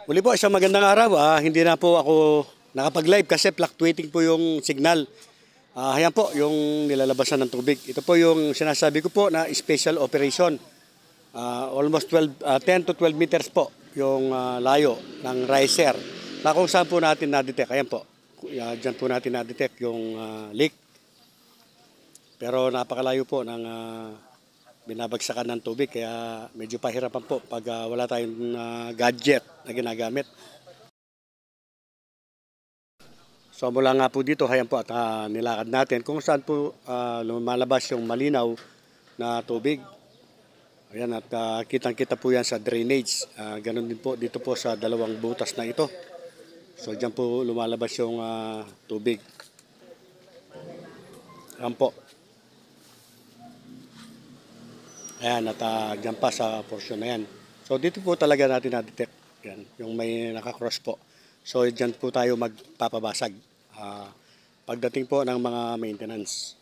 Muli po, isang magandang araw. Hindi na po ako nakapag-live kasi fluctuating po yung signal. Ayan po, yung nilalabasan ng tubig. Ito po yung sinasabi ko po na special operation. Almost 10 to 12 meters po yung layo ng riser na kung saan po natin na-detect. Ayan po, dyan po natin na-detect yung leak. Pero napakalayo po ng binabagsakan ng tubig kaya medyo pahirapan po pag wala tayong gadget na ginagamit. So mula nga po dito, hayan po at nilakad natin kung saan po lumalabas yung malinaw na tubig. Ayan at kitang-kita po yan sa drainage. Ganon din po dito po sa dalawang butas na ito. So dyan po lumalabas yung tubig. Ayan po. Ayan at dyan pa sa portion na yan. So dito po talaga natin na-detect. Yan, yung may nakakross po. So dyan po tayo magpapabasag. Pagdating po ng mga maintenance.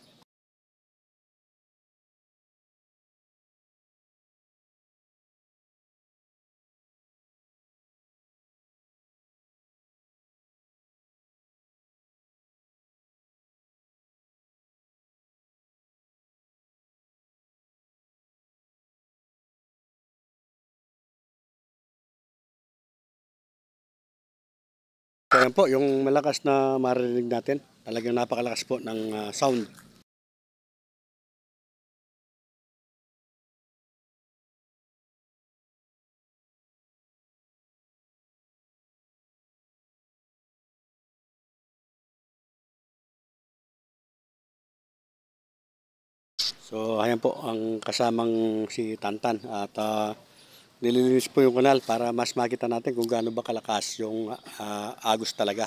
So yan po, yung malakas na maririnig natin, talagang napakalakas po ng sound. So ayan po ang kasamang si Tantan at nililinis po yung kanal para mas makita natin kung gaano ba kalakas yung agos talaga.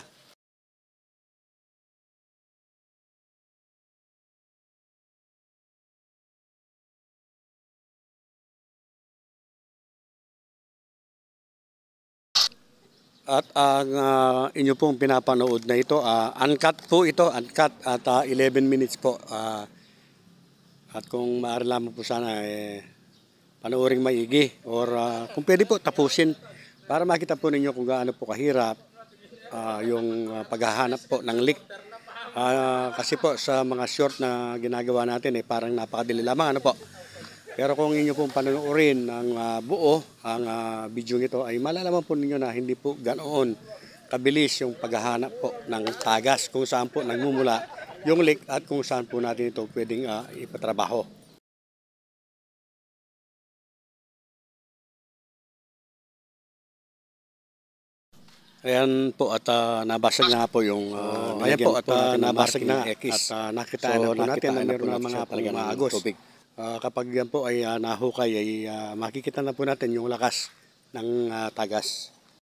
At ang inyo pong pinapanood na ito, uncut po ito, uncut at 11 minutes po. At kung maaari lamang po sana panooring maigi or kung pwede po tapusin para makita po ninyo kung gaano po kahirap yung paghahanap po ng leak. Kasi po sa mga short na ginagawa natin parang napakadali lamang ano po. Pero kung inyo pong panonoorin ng buo ang video ito ay malalaman po ninyo na hindi po ganoon kabilis yung paghahanap po ng tagas kung saan po nagmumula yung leak at kung saan po natin ito pwedeng ipatrabaho. Ayan po at nabasag na po yung ayan po at nabasag na X. At nakitaan na po natin na meron na mga talaga ng agos. Kapag yan po ay nahukay ay makikita na po natin yung lakas ng tagas.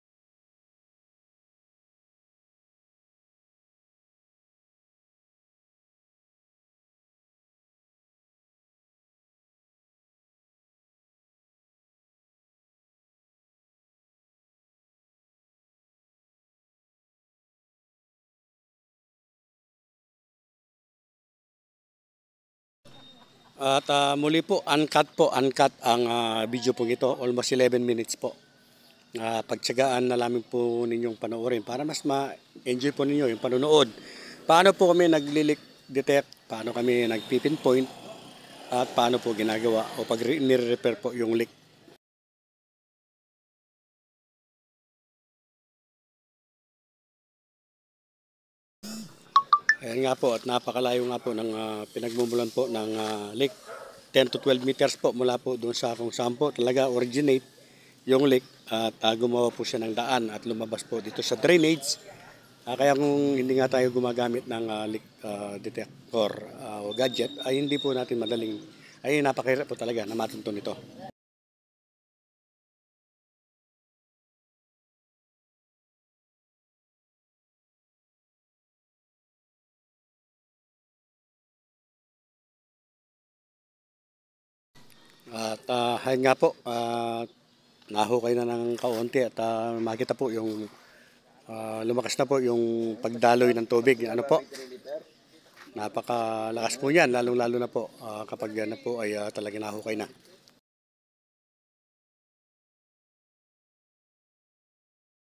At muli po, uncut ang video po ito, almost 11 minutes po. Pagtsagaan na lamang po ninyong panoorin para mas ma-enjoy po ninyo yung panonood. Paano po kami nag-leak detect, paano kami nag-pinpoint, at paano po ginagawa o pag nire-repair po yung leak. Ayan nga po at napakalayo nga po ng pinagmumulan po ng leak. 10 to 12 meters po mula po doon sa kung saan po talaga originate yung leak at gumawa po siya ng daan at lumabas po dito sa drainage. Kaya kung hindi nga tayo gumagamit ng leak detector o gadget ay hindi po natin madaling ay napakahirap po talaga na matuntun ito. At ayun nga po, nahukay na ng kaunti at makita po yung lumakas na po yung pagdaloy ng tubig. Ano po? Napakalakas po niyan, lalong-lalo na po kapag yan na po ay talaga nahukay na.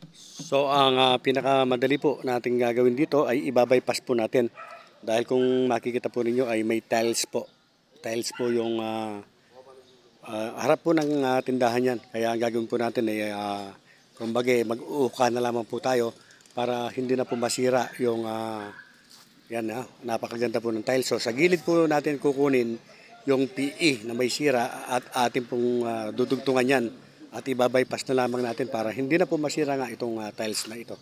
So ang pinakamadali po nating gagawin dito ay ibabypass po natin. Dahil kung makikita po ninyo ay may tiles po. Tiles po yung harap po ng tindahan yan. Kaya ang gagawin po natin ay kumbaga mag-uuka na lamang po tayo para hindi na po masira yung yan napakaganda po ng tiles. So sa gilid po natin kukunin yung PE na may sira at atin pong dudugtungan yan at ibabypass na lamang natin para hindi na po masira nga itong tiles na ito.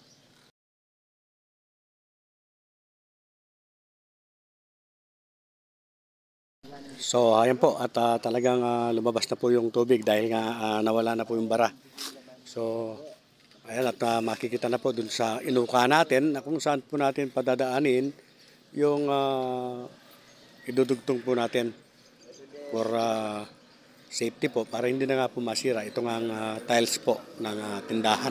So ayan po at talagang lumabas na po yung tubig dahil nga nawala na po yung bara. So ayan at makikita na po dun sa inuka natin na kung saan po natin padadaanin yung idudugtong po natin for safety po para hindi na nga po masira itong tiles po ng tindahan.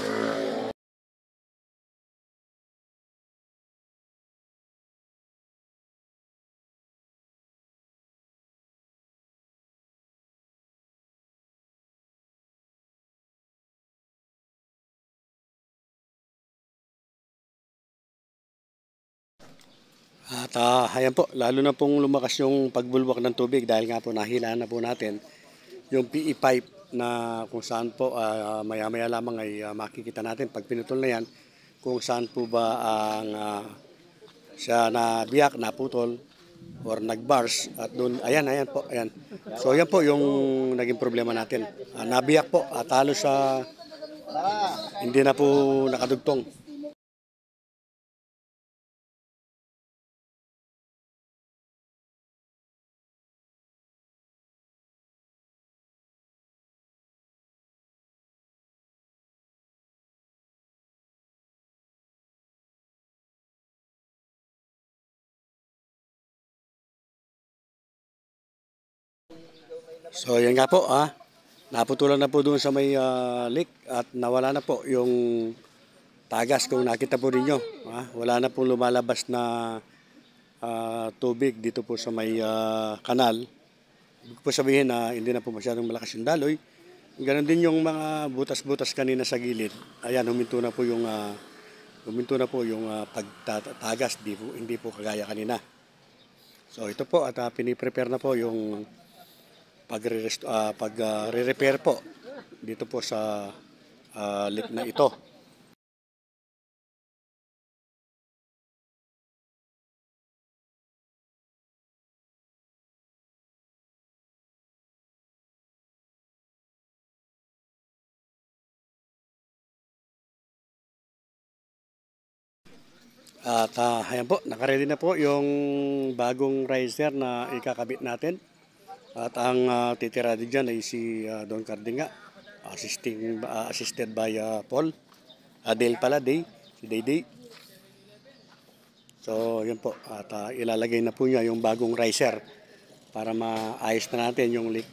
At ayan po, lalo na pong lumakas yung pagbulwak ng tubig dahil nga po nahilaan na po natin yung PE pipe na kung saan po maya-maya lamang ay makikita natin pag pinutol na yan kung saan po ba ang siya nabiyak, naputol or nagbars at doon, ayan po, ayan. So ayan po yung naging problema natin. Nabiyak po at halos hindi na po nakadugtong. So yan nga po naputulan na po doon sa may leak at nawala na po yung tagas kung nakita po ninyo. Wala na pong lumalabas na tubig dito po sa may kanal. Ibig po sabihin na hindi na po masyadong malakas yung daloy. Ganon din yung mga butas-butas kanina sa gilid. Ayan, huminto na po yung pagtatagas, hindi po kagaya kanina. So ito po at piniprepare na po yung pagre-repair po dito po sa leak na ito. At ayan po, nakaredy na po yung bagong riser na ikakabit natin. At ang titira din dyan ay si Don Cardinga, assisted by Paul. Dale pala, si Day. So yun po, at ilalagay na po niya yung bagong riser para maayos na natin yung leak.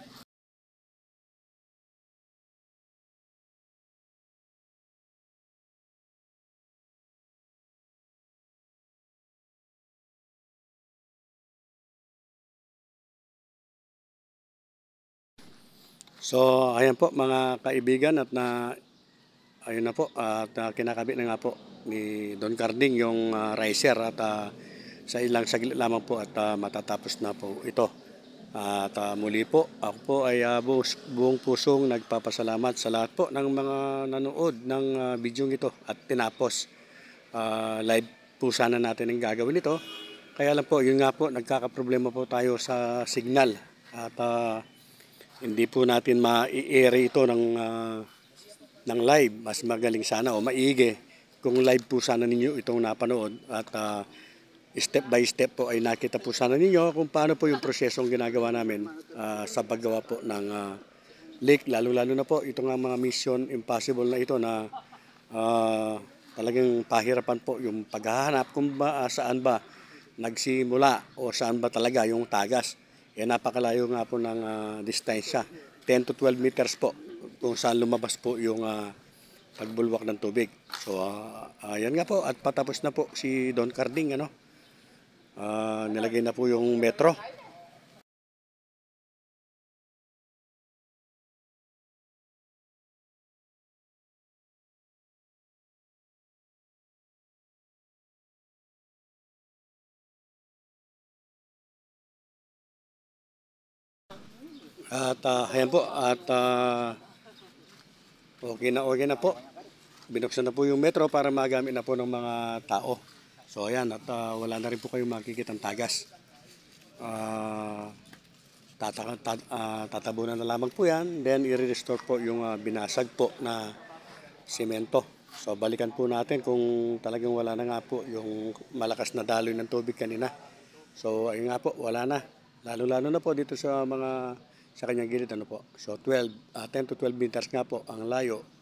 So ayan po mga kaibigan at ayun na po at kinakabit na nga po ni Don Carding yung riser at sa ilang saglit lamang po at matatapos na po ito. At muli po, ako po ay buong pusong nagpapasalamat sa lahat po ng mga nanood ng video ito at tinapos. Live po sana natin ang gagawin ito. Kaya lang po, yun nga po, nagkakaproblema po tayo sa signal. At hindi po natin ma-i-air ito ng live. Mas magaling sana o maigi kung live po sana ninyo itong napanood. At step by step po ay nakita po sana ninyo kung paano po yung prosesong ginagawa namin sa paggawa po ng leak. Lalo-lalo na po itong mga mission impossible na ito na talagang pahirapan po yung paghahanap kung saan ba nagsimula o saan ba talaga yung tagas. Napakalayo nga po ng distansya, 10 to 12 meters po kung saan lumabas po yung pagbulwak ng tubig. So ayan nga po at patapos na po si Don Carding nilagay na po yung metro. At ayan po, at okay na po. Binuksan na po yung metro para magamit na po ng mga tao. So ayan, at wala na rin po kayong makikitang tagas. Ah, tatabunan na lamang po yan, then i-restore po yung binasag po na simento. So balikan po natin kung talagang wala na nga po yung malakas na daloy ng tubig kanina. So ayun nga po, wala na. Lalo-lalo na po dito sa mga sa kanyang gilid ano po. So 10 to 12 meters nga po ang layo